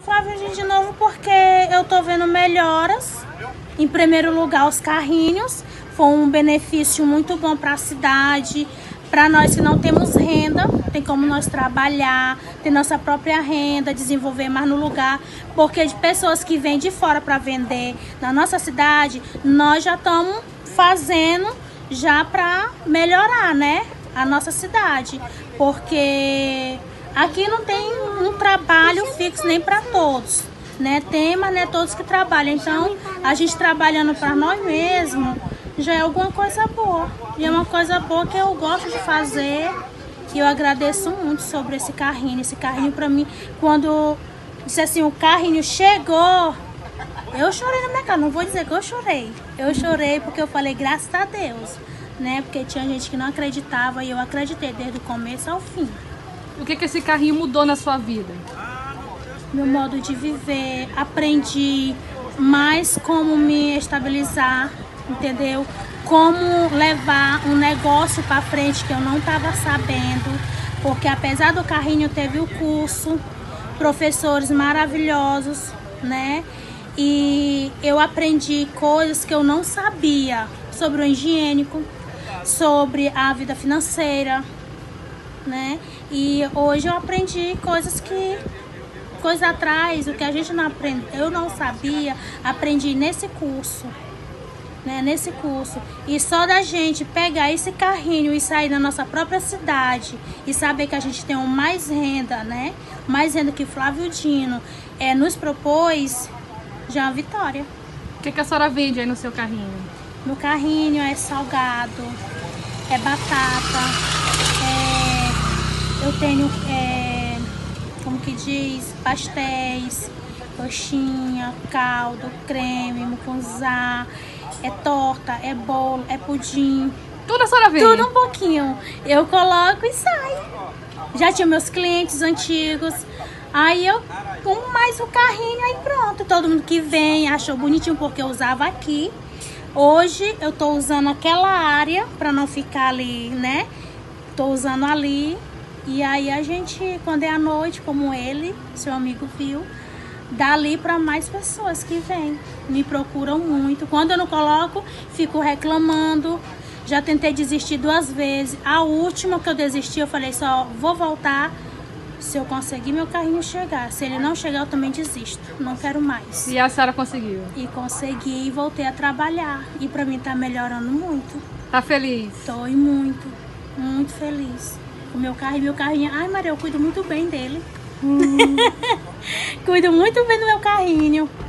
Flávio de novo porque eu tô vendo melhoras. Em primeiro lugar, os carrinhos. Foi um benefício muito bom para a cidade. Para nós que não temos renda, tem como nós trabalhar, ter nossa própria renda, desenvolver mais no lugar. Porque de pessoas que vêm de fora para vender na nossa cidade, nós já estamos fazendo já para melhorar, né, a nossa cidade. Porque aqui não tem um trabalho fixo nem para todos, né? Tem, mas não é todos que trabalham. Então, a gente trabalhando para nós mesmos já é alguma coisa boa. E é uma coisa boa que eu gosto de fazer. E eu agradeço muito sobre esse carrinho. Esse carrinho para mim, quando disse assim, o carrinho chegou, eu chorei na minha casa. Não vou dizer que eu chorei. Eu chorei porque eu falei, graças a Deus, né? Porque tinha gente que não acreditava e eu acreditei desde o começo ao fim. O que esse carrinho mudou na sua vida? Meu modo de viver, aprendi mais como me estabilizar, entendeu? Como levar um negócio para frente que eu não estava sabendo, porque apesar do carrinho teve o curso, professores maravilhosos, né? E eu aprendi coisas que eu não sabia sobre o higiênico, sobre a vida financeira, né? E hoje eu aprendi coisas atrás, o que a gente não aprende, eu não sabia, aprendi nesse curso, né? Nesse curso. E só da gente pegar esse carrinho e sair da nossa própria cidade e saber que a gente tem mais renda, né? Mais renda que Flávio Dino nos propôs, já é uma vitória. O que a senhora vende aí no seu carrinho? No carrinho é salgado, é batata, eu tenho, como que diz, pastéis, coxinha, caldo, creme, mucunzá, é torta, é bolo, é pudim. Tudo a senhora vende? Tudo um pouquinho. Eu coloco e sai. Já tinha meus clientes antigos, aí eu com mais o carrinho, aí pronto. Todo mundo que vem achou bonitinho porque eu usava aqui. Hoje eu tô usando aquela área para não ficar ali, né? Tô usando ali. E aí a gente, quando é à noite, como ele, seu amigo viu, dá ali para mais pessoas que vêm. Me procuram muito. Quando eu não coloco, fico reclamando. Já tentei desistir 2 vezes. A última que eu desisti, eu falei só, vou voltar se eu conseguir meu carrinho chegar. Se ele não chegar, eu também desisto. Não quero mais. E a senhora conseguiu? E consegui e voltei a trabalhar. E para mim tá melhorando muito. Tá feliz? Tô e muito, muito feliz. O meu carrinho. Ai, Maria, eu cuido muito bem dele. Cuido muito bem do meu carrinho.